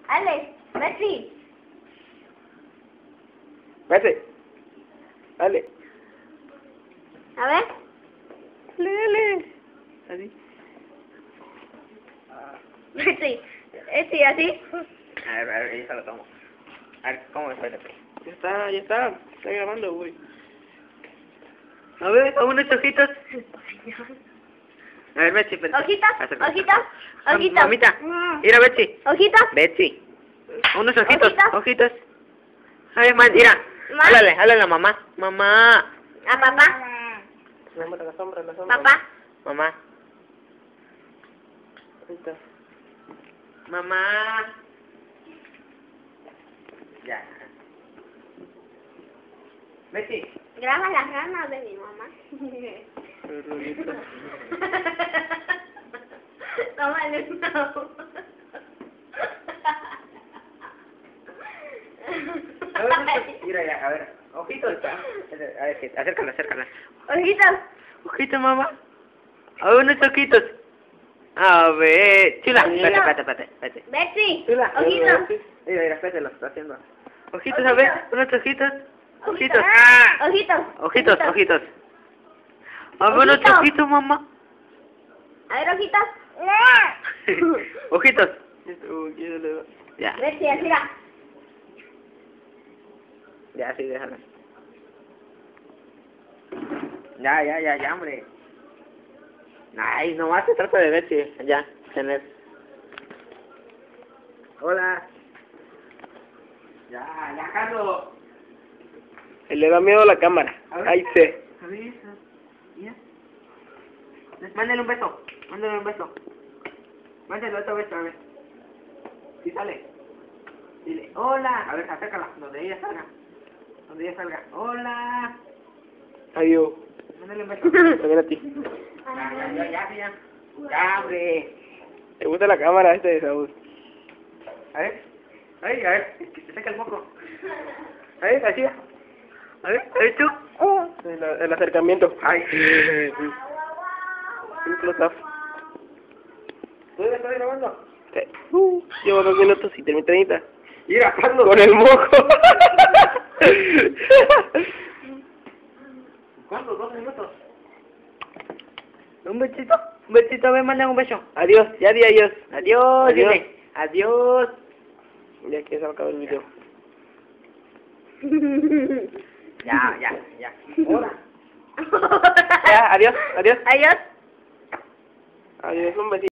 Dale, Messi. Vete. Dale. A ver. Dale. Así. Messi. Messi, así. A ver, ahí se lo tomo. A ver, ¿cómo? Espérate. Ya está. Está grabando, güey. A ver, a unos ojitos. A ver, Betsy, espérate. Ojitos, Acércate. ojitos, ojitos. Mamita, mira, Betsy. Ojitos. Betsy. Unos ojitos, Ojitos. ojitos. A ver, man, mira. Ma. Háblale a la mamá. Mamá. A papá. La sombra. Papá. Mamá. Ahí está. Mamá. Ya. Betsy. Graba las ganas de mi mamá. Tómale una. Mira ya, a ver. Ojitos. A ver, acércala. Ojitos. Ojitos, mamá. A ver, unos ojitos. A ver. Chula. Espérate. Betsy. Chula. Ojitos. Mira, espérate, lo está haciendo. Ojitos, a ver. Unos ojitos. Ojitos. Ojitos. Ojitos. A ver, unos Ojitos. ojitos, mamá. A ver, ojitos. Ojitos. Ya. Betsy, así va. Ya, sí, déjala. Ya, hombre. Ay, nomás se trata de Betsy. Ya, tener. Hola. Ya, Carlos. Le da miedo a la cámara. A ver. Ahí sé. A ver eso. Mira. Mándale un beso. Mándale otro beso, a ver. Sí sale. Dile, hola. A ver, acércala. Donde ella salga. Hola. Adiós. Mándale un beso. También a ti. Ya. Ya, hombre. ¿Te gusta la cámara esta de Saúl? A ver. Ay, a ver. Que se saca el moco. A ver, así. A ver tú. El acercamiento. Ay. Un close-up. ¿Tú estás grabando? Llevo 2 minutos y terminé 30. Mira, Carlos. Con el moco. ¿Cuántos? 2 minutos. Un besito, ven, manda un beso. Adiós, ya di adiós. Adiós, dile. Adiós. Ya que se va a acabar el video. Ya. Hola. Ya, adiós. Adiós. Adiós, un besito.